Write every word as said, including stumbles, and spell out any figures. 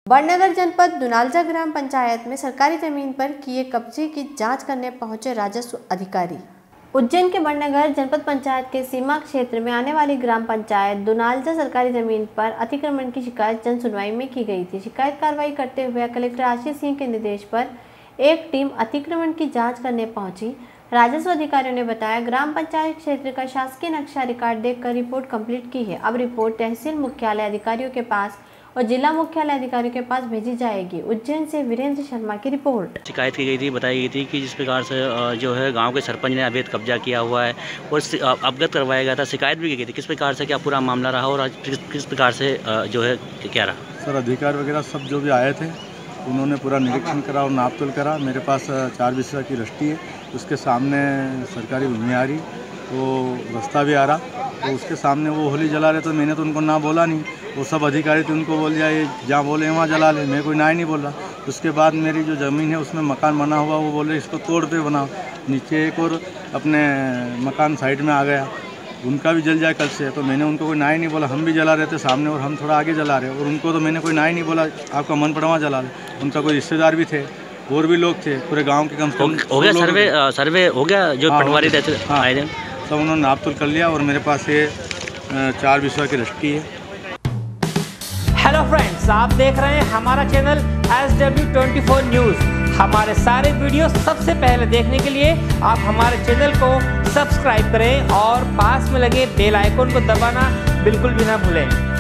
बड़नगर जनपद दुनालजा ग्राम पंचायत में सरकारी जमीन पर किए कब्जे की जांच करने पहुंचे राजस्व अधिकारी। उज्जैन के बड़नगर जनपद पंचायत के सीमा क्षेत्र में आने वाली ग्राम पंचायत दुनालजा सरकारी जमीन पर अतिक्रमण की शिकायत जन सुनवाई में की गई थी। शिकायत कार्रवाई करते हुए कलेक्टर आशीष सिंह के निर्देश पर एक टीम अतिक्रमण की जाँच करने पहुंची। राजस्व अधिकारियों ने बताया, ग्राम पंचायत क्षेत्र का शासकीय नक्शा रिकॉर्ड देखकर रिपोर्ट कंप्लीट की है। अब रिपोर्ट तहसील मुख्यालय अधिकारियों के पास और जिला मुख्यालय अधिकारियों के पास भेजी जाएगी। उज्जैन से वीरेंद्र शर्मा की रिपोर्ट। शिकायत की गई थी, बताई गई थी कि जिस प्रकार से जो है गांव के सरपंच ने अवैध कब्जा किया हुआ है और अवगत करवाया गया था। शिकायत भी की गई थी, किस प्रकार से क्या पूरा मामला रहा और किस प्रकार से जो है क्या रहा। सर, अधिकारी वगैरह सब जो भी आए थे उन्होंने पूरा निरीक्षण करा और नाप तोल करा। मेरे पास चार बिस्सा की रस्टी है, उसके सामने सरकारी भूमि आ रही, वो रास्ता भी आ रहा, तो उसके सामने वो होली जला रहे। तो मैंने तो उनको ना बोला नहीं, वो सब अधिकारी थे, उनको बोल दिया ये जहाँ बोले वहाँ जला ले, मैं कोई ना ही नहीं बोल रहा। उसके बाद मेरी जो ज़मीन है उसमें मकान बना हुआ, वो बोले इसको तोड़ पे बनाओ। नीचे एक और अपने मकान साइड में आ गया, उनका भी जल जाए कल से। तो मैंने उनको कोई ना ही नहीं बोला, हम भी जला रहे थे सामने और हम थोड़ा आगे जला रहे, और उनको तो मैंने कोई ना ही नहीं बोला आपका मन पड़ा वहाँ जला ले। उनका कोई रिश्तेदार भी थे और भी लोग थे, पूरे गाँव के कम से कम हो गया सर्वे सर्वे हो गया जो पटवारी रहते आए थे, सब उन्होंने नाप तोल कर लिया और मेरे पास ये चार बिस्सा की रस्टी है। हेलो फ्रेंड्स, आप देख रहे हैं हमारा channel S W twenty four news. हमारे सारे वीडियो सबसे पहले देखने के लिए आप हमारे चैनल को सब्सक्राइब करें और पास में लगे बेल आइकन को दबाना बिल्कुल भी ना भूलें।